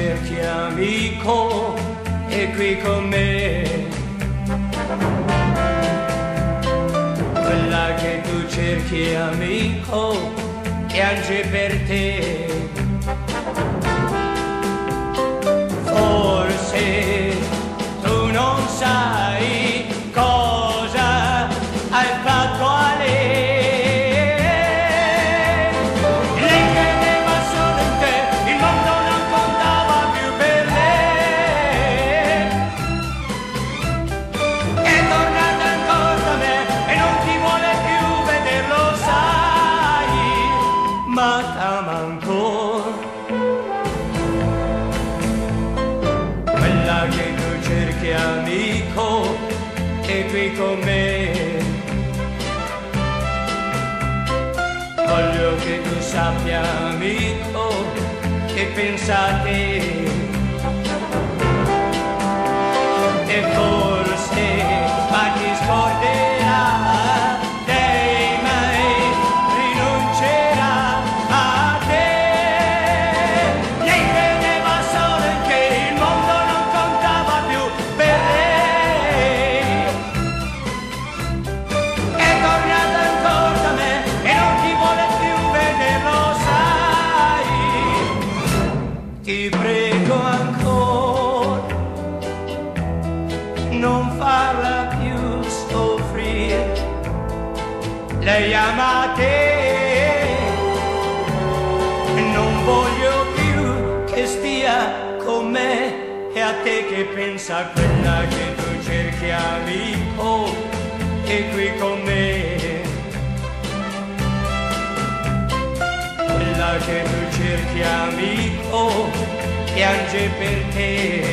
cerchi amico è qui con me. Quella che tu cerchi amico piange per te. Forse tu non sai cosa hai fatto a lei. Lei credeva solo in te, il mondo non contava più per lei. È tornata ancora da me e non ti vuole più vederlo, sai, ma t'ama ancora. Quella che tu cerchi amico è qui con me. Voglio che tu sappia amico che pensa a te. E forse ma ti scorderà, lei mai rinuncerà a te. Lei credeva solo in che il mondo non contava più per lei. È tornata ancora da me e non ti vuole più vederlo, sai. Ti prego ancora, non farla più soffrire. Lei ama te, non voglio più che stia con me. E a te che pensa, quella che tu cerchi amico è qui con me. Quella che tu cerchi amico piange per te.